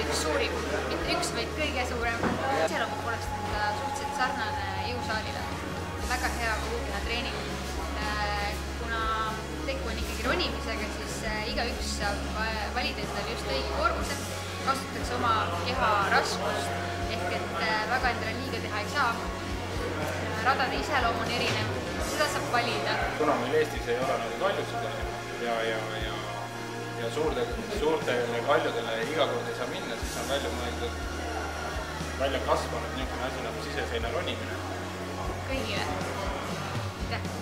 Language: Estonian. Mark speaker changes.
Speaker 1: üks suurim, mitte üks, vaid kõige suurem. Iseloomu poolest on ta suhteliselt sarnane jõusaalile. Väga hea kuhugina treening. Kuna tegu on ikkagi ronimisega, siis igaüks saab valida endale just õige koormuse. Kasutatakse oma keha raskust ehk et väga endale liiga teha ei saa. Radade iseloom on erinev, seda saab valida.
Speaker 2: Kuna meil Eestis ei ole nagu kaljusid ja suurtele kaljudele iga kord ei saa minna, siis on välja kasvanud niisugune asi nagu siseseina ronimine.
Speaker 1: Kõigile.